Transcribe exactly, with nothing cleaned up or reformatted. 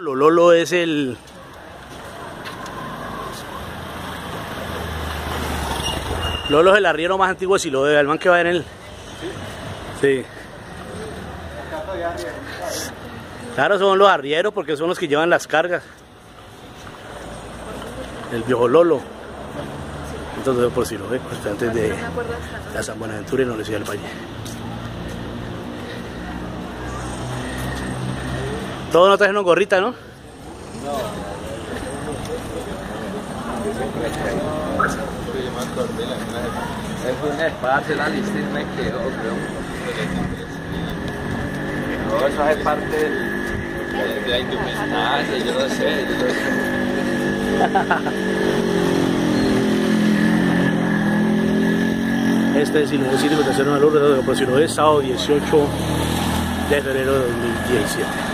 Lolo es el... Lolo es el arriero más antiguo de Siloé, el man que va en el... Sí. Claro, son los arrieros porque son los que llevan las cargas. El viejo Lolo. Entonces por Siloé, pues antes de la San Buenaventura y la Universidad del Valle. Todos no trajeron gorrita, ¿no? No. Es una parte, la lista me quedó, creo. No, eso es parte del, de la indumentaria, yo lo sé, yo lo sé. Este es Siloé City, Votación de Lourdes, por Siloé, sábado dieciocho de febrero de dos mil diecisiete.